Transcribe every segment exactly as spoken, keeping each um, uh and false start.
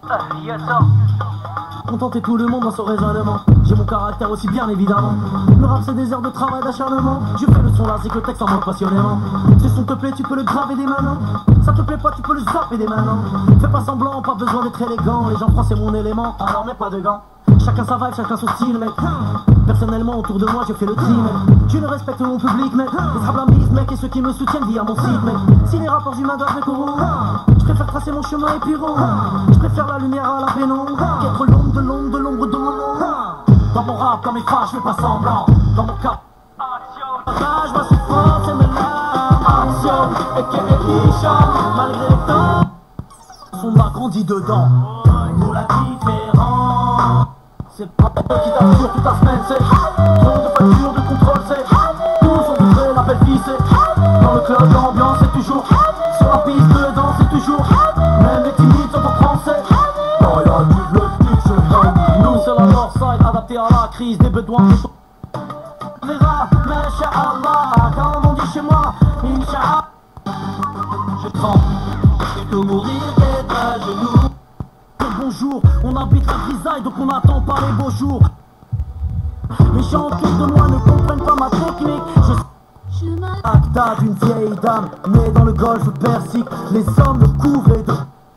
Contenter tout le monde dans son raisonnement. J'ai mon caractère aussi bien évidemment. Le rap c'est des heures de travail d'acharnement. Je fais le son là, c'est que le texte en montre passionnément. Ce son te plaît, tu peux le graver des mains. Ça te plaît pas, tu peux le zapper des mains. Fais pas semblant, pas besoin d'être élégant. Les gens croient c'est mon élément, alors mets pas de gants. Chacun sa vibe, chacun son style mec. Personnellement autour de moi je fais le tri mec. Je ne respecte mon public mec. Les rablamis mec et ceux qui me soutiennent via mon site mec. Si les rapports humains doivent me courir, je préfère tracer mon chemin et puis rond. Je préfère la lumière à la pénombre qu'être l'ombre de l'ombre de l'ombre de mon nom. Dans mon rap, dans mes phrases, je fais pas semblant. Dans mon cap, je vois si fort, c'est mes larmes. Action, et qu'elle est riche, malgré le temps. On a grandi dedans. Nous la différence. C'est pas eux qui t'assurent toute la semaine, c'est trop de factures, de contrôle, c'est tous sont ouvrés, la belle vie, c'est dans le club, l'ambiance, c'est toujours sur la piste, dedans, c'est toujours même les timides sont en français. Quand y'a du bleu, c'est nous, c'est la Northside, adapté à la crise des besoins. On verra, mais Inch'Allah, quand on dit chez moi, Inch'Allah, je tremble, je peux mourir d'être à genoux. Bonjour, on habite la grisaille donc on n'attend pas les beaux jours. Les gens autour de moi ne comprennent pas ma technique. Je suis acta d'une vieille dame née dans le golfe Persique. Les hommes le couvrent et de...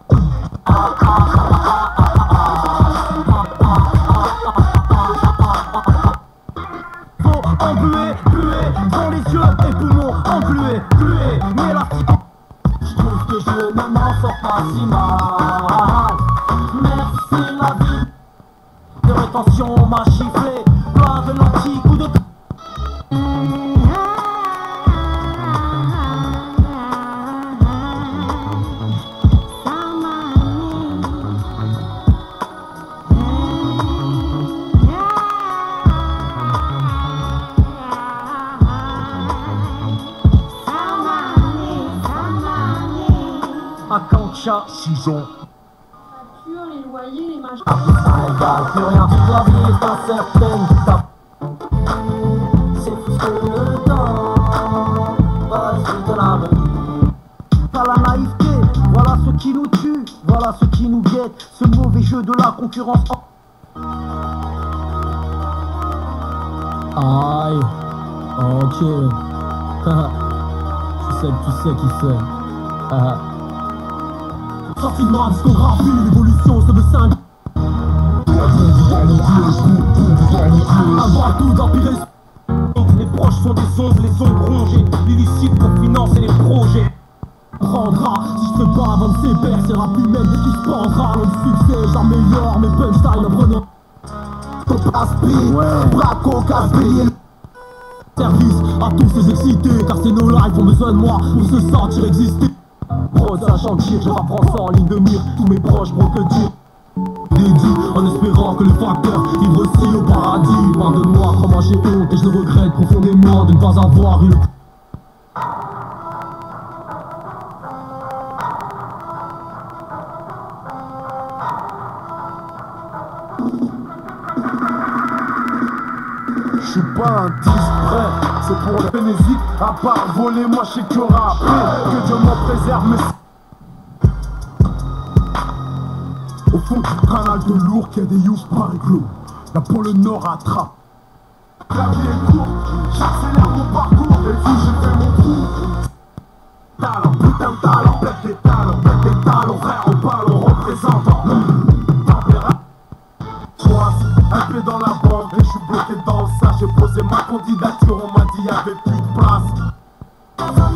Faut embuer, buer, dans les yeux et poumons, engluer, buer, mais la... Je trouve que je ne m'en sors pas si mal. Merci la vie de rétention m'a chifflé, plein de lentilles, coup de... À Kancha, six ans. Les loyers, les machins. Ah, plus rien, toute la vie est incertaine. C'est plus que le temps. Vas-y, de la vie. Pas la naïveté, voilà ce qui nous tue. Voilà ce qui nous guette. Ce mauvais jeu de la concurrence. Aïe. Ok. Tu sais que tu sais qui c'est. Ah. Sorti de ma discographie, l'évolution se veut cinq. Avoir tout d'empirer. Les proches sont des ombres, les ombres rongées. L'illicite pour financer les projets. Prendra, si je fais pas avant de ses pères, c'est rap lui-même qui se pendra. Le succès, j'améliore mes punchlines en prenant. Ton passe-prix, braco, casse-prix. Service à tous ces excités, car c'est nos lives ont besoin de moi pour se sentir exister. Prod, sachant que je rapprends ça en ligne de mire. Tous mes proches m'ont que dire dédié, en espérant que le facteur vivre aussi au paradis. Loin de moi, crois-moi j'ai honte et je le regrette profondément de ne pas avoir eu le... Je suis pas un discret, c'est pour les bénéfiques. À part voler, moi je sais qu'il y aura après. Que Dieu m'en préserve, mais au fond du canal de lourd, qu'il y a des youths par éclos. Là pour le nord attrape. La vie est courte, j'accélère mon parcours. Et puis je fais mon trou. Talent, putain de talent, pète des talents, pète des talents, frère, on parle, on représente. Un pied dans la bande et je suis bloqué dans le sac. J'ai posé ma candidature, on m'a dit y'avait plus de place. Ça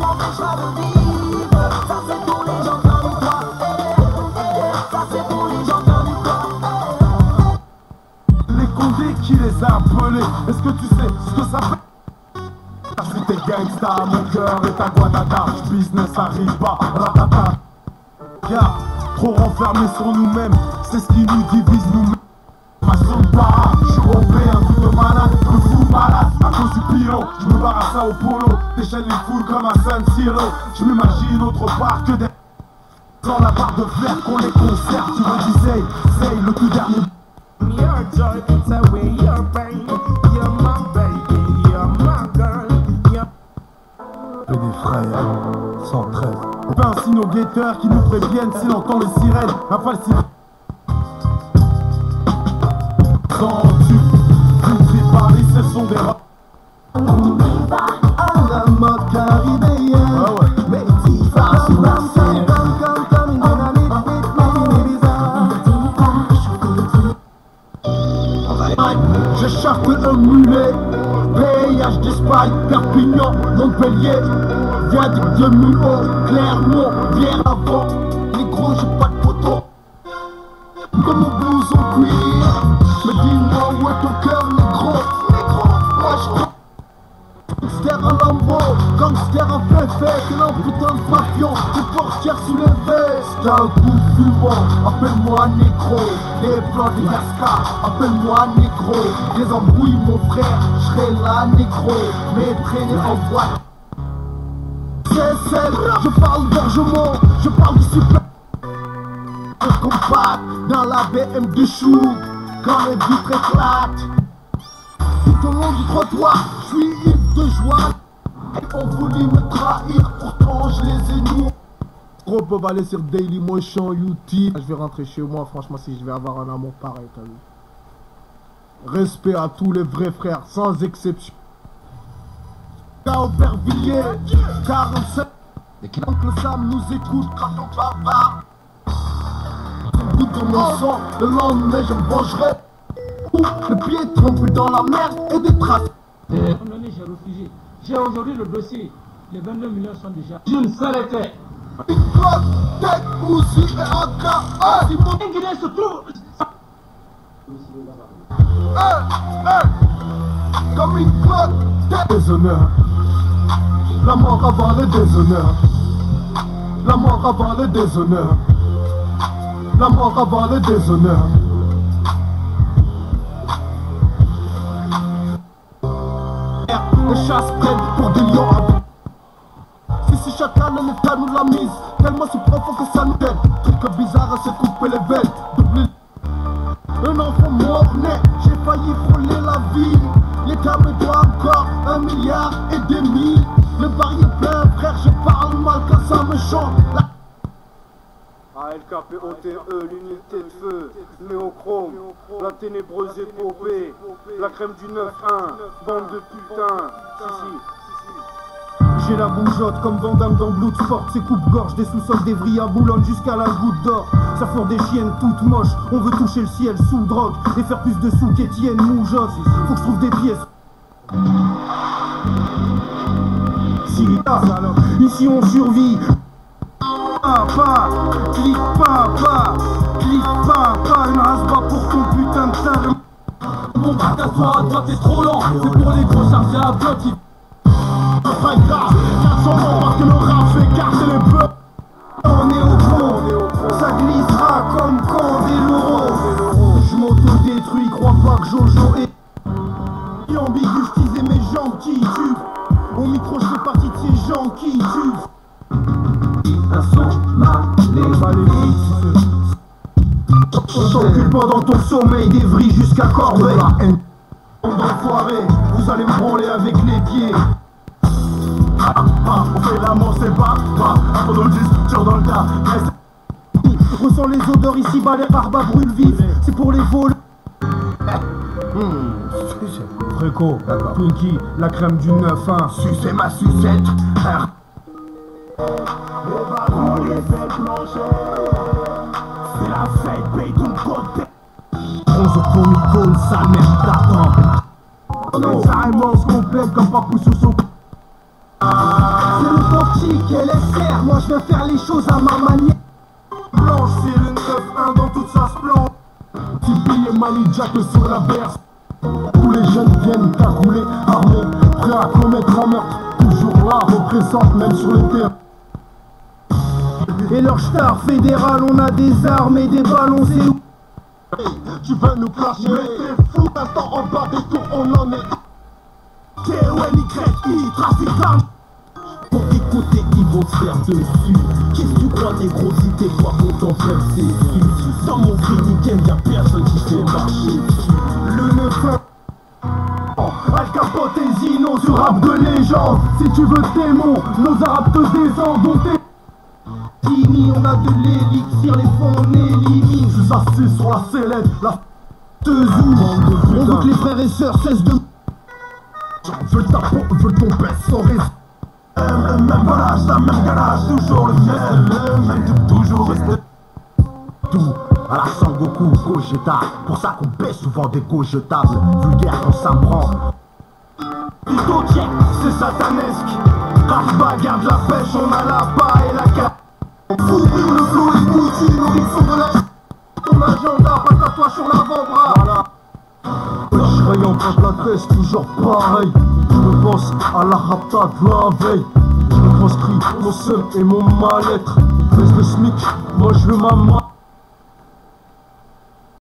c'est pour les gens comme toi. Ça c'est pour les gens comme toi. Les condés qui les a appelés. Est-ce que tu sais ce que ça fait? Je suis tes gangsters, mon cœur est à Guadada. Business arrive pas, ratata. Regarde, trop renfermés sur nous-mêmes. C'est ce qui nous divise nous-mêmes. Ma zone para, je suis européen, tout de malade, me fous malade à cause du pilon, je me barre à ça au polo, déchaîne les foules comme à San Siro. Je m'imagine autre part que des dans la barre de fer qu'on les conserve. Tu me disais, c'est le tout dernier. Your joy, it's away your pain. You're my baby, you're my girl, you're... Et des frères, cent treize. On fait ainsi nos guetteurs qui nous préviennent s'il entend les sirènes. Rafale sirène. sens-tu? Tous les paris, ce sont des rats. À la mode caribéenne. Ah ouais. Mais t'y vas, comme comme comme une dynamite, je charte un mulet, P I H d'Espagne, Perpignan, Montpellier, vient de Mulhouse, Clermont, bien avant, les gros j'ai pas de photo, comme mon blouson cuir, mais dis-moi où est ton cœur négro, négro, moi je gangster en lambeau, gangster en féfé, t'es un putain de papillon, une portière sous les vestes. T'as un coup de fumant, appelle-moi négro. Les plans des Gascas, appelle-moi négro. Les embrouilles mon frère, j'serai là négro. Mais traîner en boîte. C'est celle, je parle d'orgement, je parle du super. Je compact dans la B M de chou, quand les vitres éclatent. Tout au long du trottoir, je suis ivre de joie. On voulait me trahir, pourtant je les ai nous. Gros peuvent aller sur Dailymotion, YouTube. Je vais rentrer chez moi, franchement, si je vais avoir un amour pareil, t'as vu. Respect à tous les vrais frères, sans exception. Aubervilliers, quarante-sept. Oncle Sam nous écoute quand on bavard. Goûte de mon sang, le lendemain je me vengerai. Le pied trempé dans la merde et des traces. J'ai refusé. J'ai aujourd'hui le dossier. Les vingt-deux millions sont déjà. Je ne serai fait. Une cloque, tête, aussi et un cas. Ah, si mon Guinée se trouve. Hey, hey. Comme une cloque, tête. Déshonneur. La mort avant le déshonneur. La mort avant le déshonneur. La mort avant le déshonneur. Les chasses prennent pour des lions. Si si chacun le l'état nous l'a mise, tellement c'est profond que ça nous aide. Truc bizarre à se couper les veines. Double... Un enfant mort-né, j'ai failli frôler la vie. L'état me doit encore un milliard et demi. Le baril est plein, frère, je parle mal quand ça me chante. La... A L K P O T E, l'unité de feu, néochrome, la ténébreuse épopée, la crème du neuf un, bande de putain, si si, si si. J'ai la bougeotte comme Vandame dans Bloodsport. Ces coupe-gorge des sous-sols d'Evry à Boulogne jusqu'à la goutte d'or. Ça fort des chiennes toutes moches. On veut toucher le ciel sous drogue et faire plus de sous qu'Étienne Moujotte. Faut que je trouve des pièces. Si, ah, ici on survit. Papa, clique papa, clique papa, une race-bas pour ton putain de talent. Mon bras à toi, à toi t'es trop lent. C'est pour les gros chargés à bloc. Pas grave, quatre cents ans parce que le rap fait casser les bœufs. On est au fond, ça glissera comme quand des laureaux. Je m'auto-détruis, crois pas que Jojo est ambigu, je disais mes jambes qui tuent. Au micro, je fais partie de ces gens qui tuent. Un son, malé, maléfique. T'occupe pendant ton sommeil d'Evry jusqu'à Corbeil. La haine, d'enfoiré, vous allez me branler avec les pieds. Ah, ah, on fait l'amour, c'est pas, pas, un peu de disque, dans le tas. Ressens les odeurs ici, bas les barbes brûlent vifs, c'est pour les vols. Hum, Fréco, Twinkie, la crème du neuf un, sucez ma sucette. Les ballons, les belles planchées, c'est la fête, paye ton côté. Onze comic con, sa mère t'attend. Ça immense, complète comme papou sous son. C'est l'authentique et les serres, moi je viens faire les choses à ma manière. Blanche, c'est le neuf un dans toute sa splendeur. Tipeee et Mali Jack sur la berce. Tous les jeunes viennent cagoulés, armés, prêts à commettre un meurtre. Toujours là, représente même sur le terrain. Et leur star fédéral, on a des armes et des ballons, c'est où? Tu veux nous clasher, mais t'es fou, attends en bas des tours, on en est. T O N Y I, trafic d'armes. Pour écouter, ils vont se faire dessus. Qu'est-ce que tu crois, négro, si t'es pas content, frère, c'est su. Dans mon clinique, y'a personne qui fait marcher dessus. Le neuf un, Al Capote et Zino sur rap de légende. Si tu veux tes mots, nos arabes te descendent, on t'est. Tini, on a de l'élixir, les fonds on élimine. Je suis assis sur la sellette, la Te zoom, on veut que les frères et sœurs cessent de... Veulent ta peau, veulent ton pèse sans raison. Le même volage, la même galage, toujours le même, le même, toujours rester. Tout à la Sangoku, Gogeta. Pour ça qu'on baisse souvent des gojetables. Vulgaire quand ça me prend. Plutôt check, c'est satanesque. Rafa garde la pêche, on a la bas et la carte. Fourrure, le flot est bouti, nourrisson de la... Ton agenda, pas de tatouage sur l'avant-bras. Voilà. Je rayon contre la tête, toujours pareil. Je me pense à la rapta de la veille. Je me transcris mon seum et mon mal-être. Baisse le smic, moi je veux ma main.